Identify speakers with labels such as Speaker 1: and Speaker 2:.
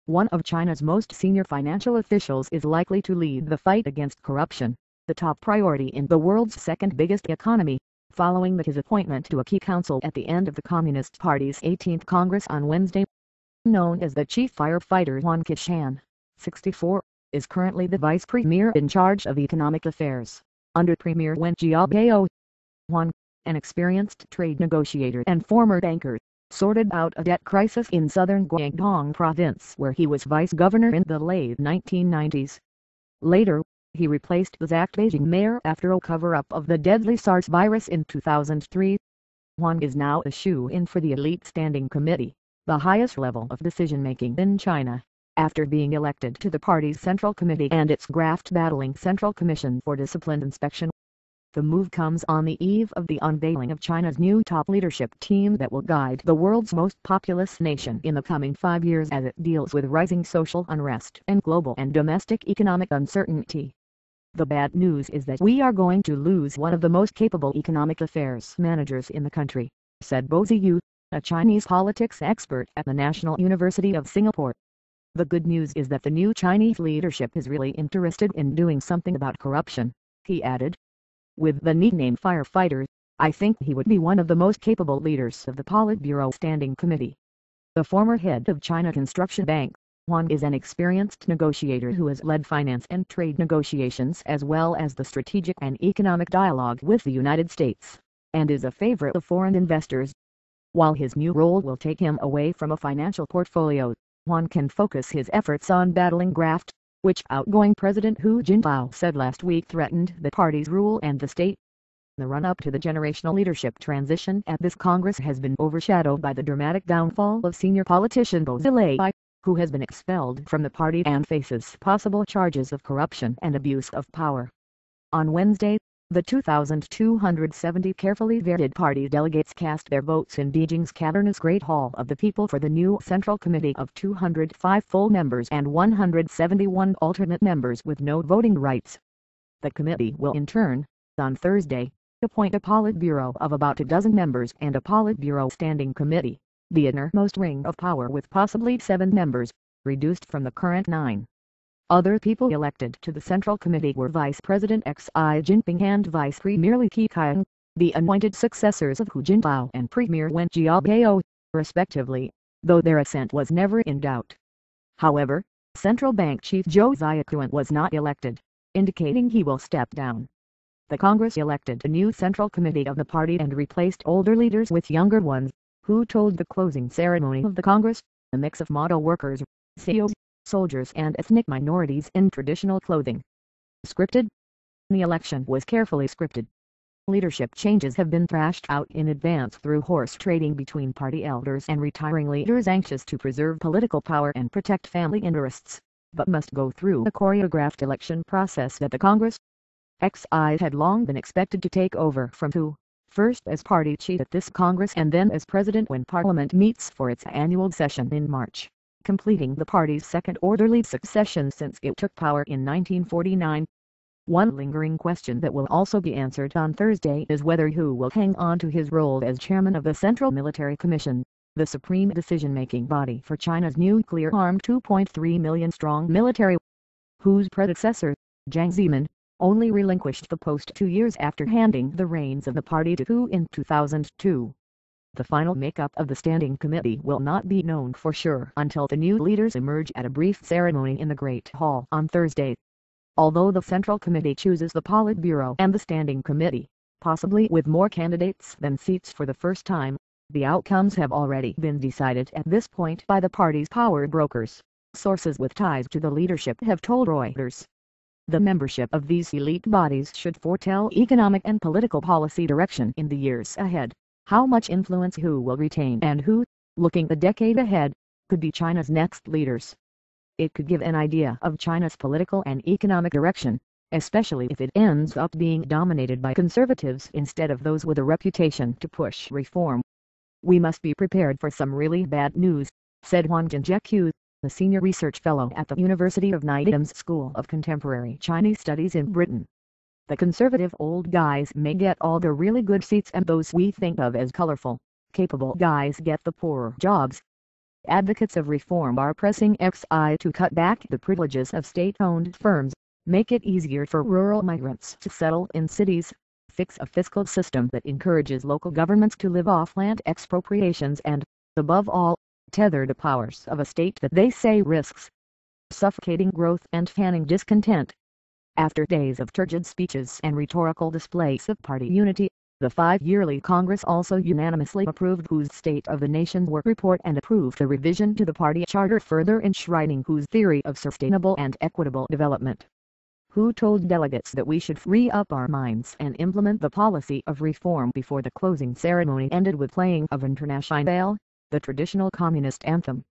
Speaker 1: one of China's most senior financial officials, is likely to lead the fight against corruption, the top priority in the world's second biggest economy, following his appointment to a key council at the end of the Communist Party's 18th Congress on Wednesday. Known as the chief firefighter, Wang Qishan, 64, is currently the vice premier in charge of economic affairs, under Premier Wen Jiabao. Wang, an experienced trade negotiator and former banker, sorted out a debt crisis in southern Guangdong province where he was vice governor in the late 1990s. Later, he replaced the Zhang Beijing mayor after a cover-up of the deadly SARS virus in 2003. Wang is now a shoe-in for the Elite Standing Committee, the highest level of decision-making in China, after being elected to the party's Central Committee and its graft-battling Central Commission for Discipline Inspection. The move comes on the eve of the unveiling of China's new top leadership team that will guide the world's most populous nation in the coming 5 years as it deals with rising social unrest and global and domestic economic uncertainty. The bad news is that we are going to lose one of the most capable economic affairs managers in the country, said Bo Ziyu, a Chinese politics expert at the National University of Singapore. The good news is that the new Chinese leadership is really interested in doing something about corruption, he added. With the nickname firefighter, I think he would be one of the most capable leaders of the Politburo Standing Committee. The former head of China Construction Bank, Wang, is an experienced negotiator who has led finance and trade negotiations as well as the strategic and economic dialogue with the United States, and is a favorite of foreign investors. While his new role will take him away from a financial portfolio, Wang can focus his efforts on battling graft, which outgoing President Hu Jintao said last week threatened the party's rule and the state. The run-up to the generational leadership transition at this Congress has been overshadowed by the dramatic downfall of senior politician Bo Zilei, who has been expelled from the party and faces possible charges of corruption and abuse of power. On Wednesday, the 2,270 carefully vetted party delegates cast their votes in Beijing's cavernous Great Hall of the People for the new Central Committee of 205 full members and 171 alternate members with no voting rights. The committee will in turn, on Thursday, appoint a Politburo of about a dozen members and a Politburo Standing Committee, the innermost ring of power with possibly 7 members, reduced from the current 9. Other people elected to the Central Committee were Vice President Xi Jinping and Vice Premier Li Keqiang, the anointed successors of Hu Jintao and Premier Wen Jiabao, respectively, though their assent was never in doubt. However, Central Bank Chief Zhou Ziakuan was not elected, indicating he will step down. The Congress elected a new Central Committee of the party and replaced older leaders with younger ones, who told the closing ceremony of the Congress, a mix of model workers, CEOs, soldiers and ethnic minorities in traditional clothing. Scripted? The election was carefully scripted. Leadership changes have been thrashed out in advance through horse trading between party elders and retiring leaders anxious to preserve political power and protect family interests, but must go through a choreographed election process that the Congress Xi had long been expected to take over from Hu, first as party chief at this Congress and then as president when Parliament meets for its annual session in March, completing the party's second orderly succession since it took power in 1949. One lingering question that will also be answered on Thursday is whether Hu will hang on to his role as chairman of the Central Military Commission, the supreme decision-making body for China's nuclear-armed 2.3 million-strong military. Hu's predecessor, Jiang Zemin, only relinquished the post 2 years after handing the reins of the party to Hu in 2002. The final makeup of the Standing Committee will not be known for sure until the new leaders emerge at a brief ceremony in the Great Hall on Thursday. Although the Central Committee chooses the Politburo and the Standing Committee, possibly with more candidates than seats for the first time, the outcomes have already been decided at this point by the party's power brokers, sources with ties to the leadership have told Reuters. The membership of these elite bodies should foretell economic and political policy direction in the years ahead. How much influence Hu will retain and who, looking a decade ahead, could be China's next leaders. It could give an idea of China's political and economic direction, especially if it ends up being dominated by conservatives instead of those with a reputation to push reform. We must be prepared for some really bad news, said Huang Jinjiu, the senior research fellow at the University of Nottingham's School of Contemporary Chinese Studies in Britain. The conservative old guys may get all the really good seats and those we think of as colorful, capable guys get the poorer jobs. Advocates of reform are pressing XI to cut back the privileges of state-owned firms, make it easier for rural migrants to settle in cities, fix a fiscal system that encourages local governments to live off land expropriations and, above all, tether the powers of a state that they say risks suffocating growth and fanning discontent. After days of turgid speeches and rhetorical displays of party unity, the 5-yearly Congress also unanimously approved WHO's State of the Nation Work Report and approved a revision to the party charter further enshrining WHO's theory of sustainable and equitable development. WHO told delegates that we should free up our minds and implement the policy of reform before the closing ceremony ended with playing of Internationale, the traditional communist anthem.